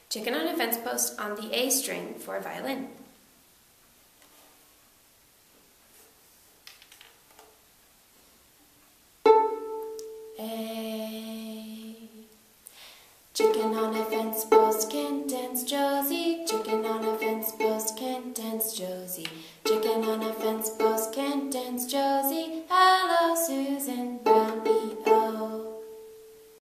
Chicken on a fence post on the A string for violin. A. Chicken on a fence post can dance, Josie